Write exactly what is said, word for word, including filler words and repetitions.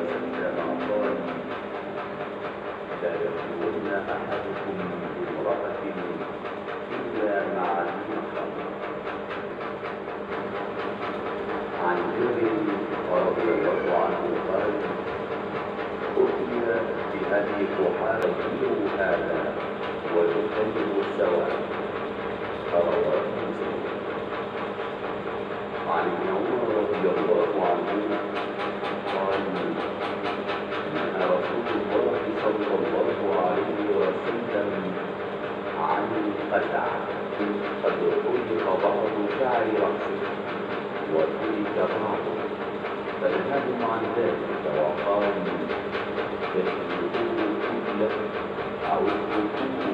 وسلم قال: لا يخلون أحدكم بامرأة إلا مع ذي خمر. عن جابر رضي الله عنه قال: أتي بأبي قحافة هذا ويكلم السواء. رواه مسلم. عن ابن عمر رضي الله عنهما قال: نهى رسول الله صلى الله عليه وسلم عن القزع، قد حلق بعض شعر رأسه وترك بعضه، فنهاهم عن ذلك وقال: احلقوه كله أو اتركوه